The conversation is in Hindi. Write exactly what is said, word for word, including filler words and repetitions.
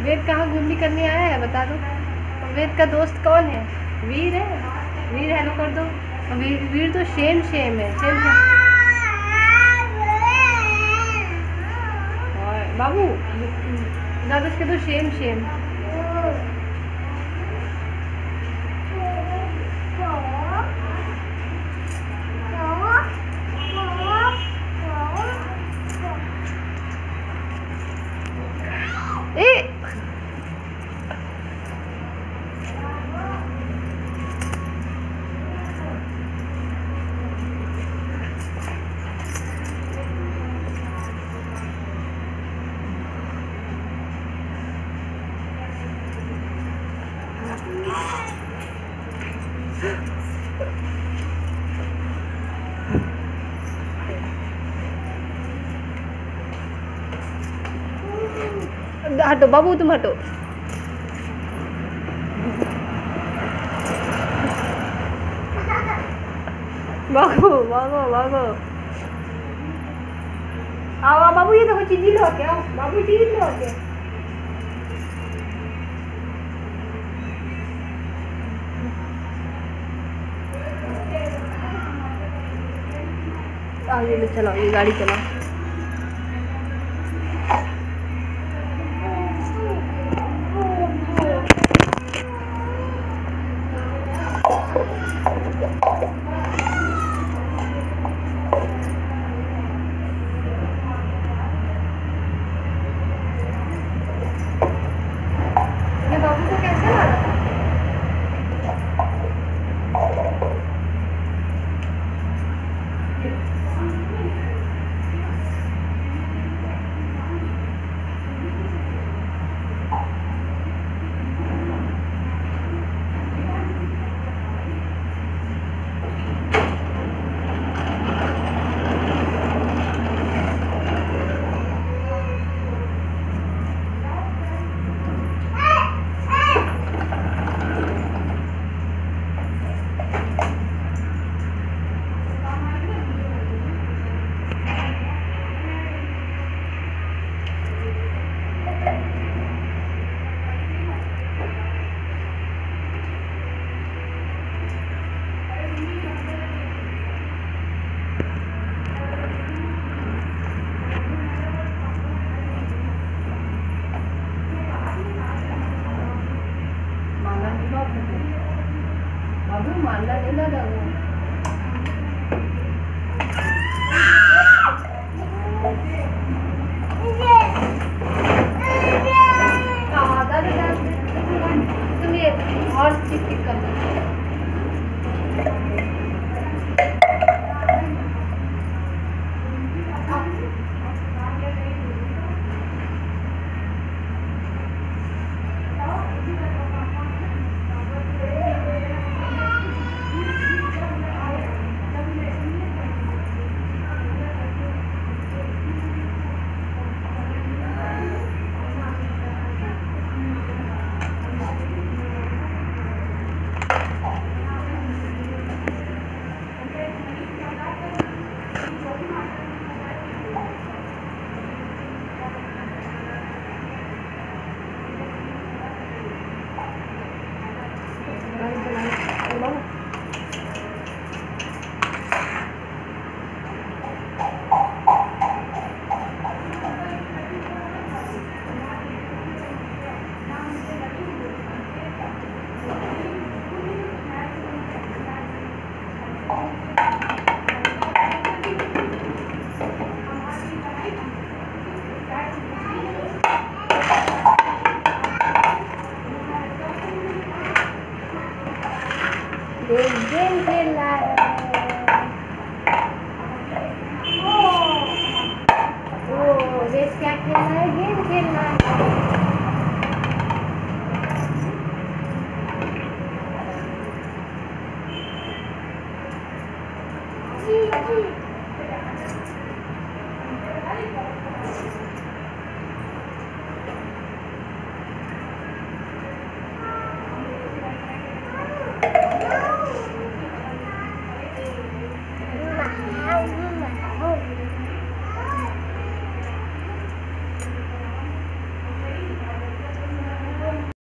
वेद कहाँ घूमने करने आया है बता दो। वेद का दोस्त कौन है? वीर है। वीर हेलो कर दो। वीर, वीर तो शेम शेम है। शेम शेम और बाबू दादा के तो शेम शेम। ए हटो बाबू तुम हटो। भागो भागो भागो। आओ आओ बाबू, ये देखो चीजी लो के आओ बाबू, चीजी लो के। आओ ये लो, चलाओ ये गाड़ी चलाओ।